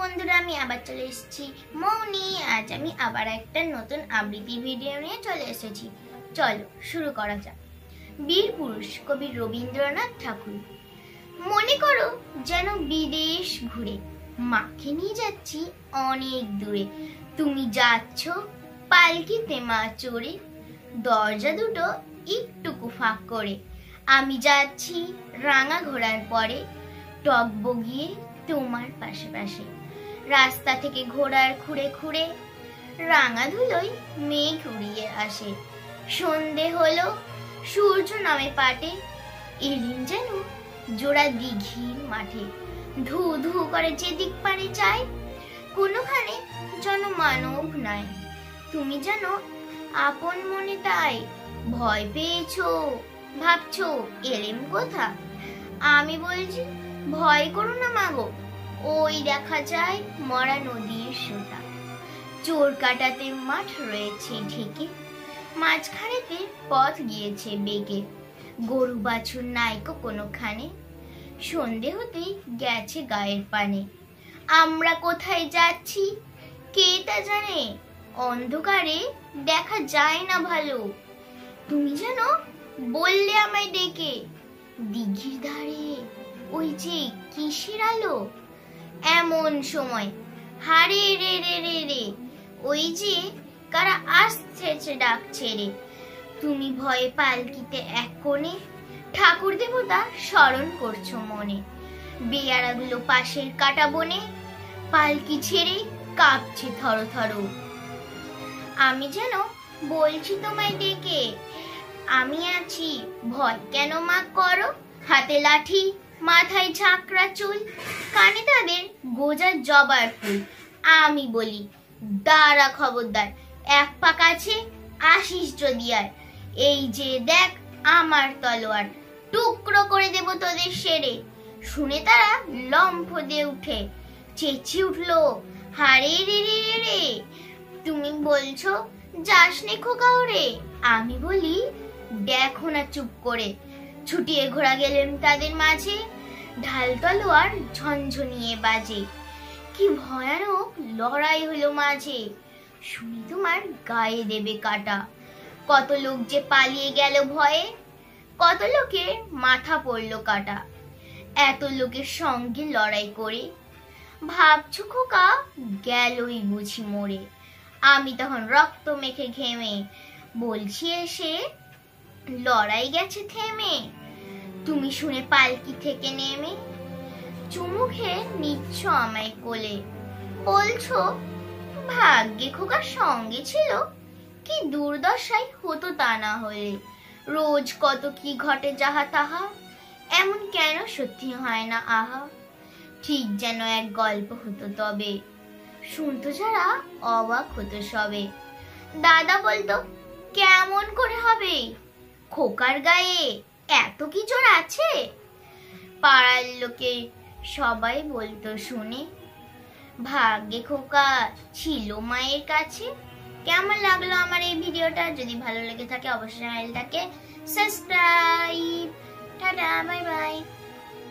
বন্ধুরা, আমি আবার চলে এসেছি মৌনি। আজ আমি আবার একটা নতুন আবৃত্তি ভিডিও নিয়ে চলে এসেছি। চলো শুরু করা যাক। বীর পুরুষ কবি রবীন্দ্রনাথ ঠাকুর। মনে করো যেন বিদেশ ঘুরে মাকে নিয়ে যাচ্ছি অনেক দূরে। তুমি যাচ্ছ পালকিতে মা চড়ে, দরজা দুটো একটুকু ফাঁক করে। আমি যাচ্ছি রাঙা ঘোড়ার পরে, টগবগিয়ে তোমার পাশে পাশে। রাস্তা থেকে ঘোড়ার খুঁড়ে খুঁড়ে রাঙা ধুলোয় মেঘ উড়িয়ে আসে। সন্ধে হলো, সূর্য নামে পাটে, এলিম যেন জোড়া দিঘির মাঠে। ধু ধু করে যেদিক পারে চাই, কোনোখানে যেন মানব নাই। তুমি যেন আপন মনে তাই ভয় পেয়েছো, ভাবছো এলেম কোথা। আমি বলছি ভয় করো না মাগো, ওই দেখা যায় মরা নদীর সোতা। চোর কাটাতে মাঠ রয়েছে ঢেকে, মাঝখানেতে পথ গিয়েছে বেগে। গরু বাছুর নাইকো কোনোখানে, সন্ধে হতেই গেছে গায়ের পানে। আমরা কোথায় যাচ্ছি কে তা জানে, অন্ধকারে দেখা যায় না ভালো। তুমি যেন বললে আমায় ডেকে, দিঘির ধারে ওই যে কিসের আলো। এমন সময় হারে রে রে রে রে, ওই যে কারা আসছে ডাক ছেড়ে। তুমি ভয়ে পালকিতে এক কোণে, ঠাকুর দেবতা স্মরণ করছো মনে। বেয়ারাগুলো পাশের কাটা বনে, পালকি ছেড়ে কাঁপছে থর থর। আমি যেন বলছি তোমায় ডেকে, আমি আছি ভয় কেন মা করো। হাতে লাঠি, মাথায় ঝাঁকড়া চুল, কানে তাদের গোজা জবার ফুল। আমি বলি দাঁড়া খবরদার, এক পা কাছে আসিস যদি আর। এই যে দেখ আমার তলোয়ার, টুকরো করে দেব তোদের সেরে। শুনে তারা লম্ফ দিয়ে উঠে চেঁচিয়ে উঠলো, হারে রে রে রে রে। তুমি বলছো যাসনে খোকা ওরে। আমি বলি দেখো না চুপ করে। ছুটিয়ে ঘোড়া গেলেন তাদের মাঝে, ঢাল তলোয়ার ঝনঝনিয়ে বাজে। কি ভয়ানক লড়াই হলো মাঝে, শুনি তোমার গায়ে দেবে কাটা। কত লোক যে পালিয়ে গেল ভয়ে, কত লোকের মাথা পড়লো কাটা। এত লোকের সঙ্গে লড়াই করে ভাবছো খোকা গেলই বুঝি মরে। আমি তখন রক্ত মেখে ঘেমে বলছি এসে, লড়াই গেছে থেমে। তুমি শুনে পালকি থেকে নেমে চুমু খেয়ে নিচ্ছ আমায় কোলে, বলছো ভাগ্যে খোকার সঙ্গে ছিল, কি দুর্দশাই হতো তা না হলে। রোজ কত কি ঘটে যাহা তাহা, এমন কেন সত্যি হয় না আহা। ঠিক যেন এক গল্প হতো তবে, শুনতো যারা অবাক হতো সবে। দাদা বলতো কেমন করে হবে, খোকার গায়ে এত কি জোর আছে। পাড়ার লোকে সবাই বলতো শুনে, ভাগ্যে খোকা ছিল মায়ের কাছে। কেমন লাগলো আমার এই ভিডিওটা? যদি ভালো লেগে থাকে অবশ্যই চ্যানেলটাকে সাবস্ক্রাইব। Tata, bye bye.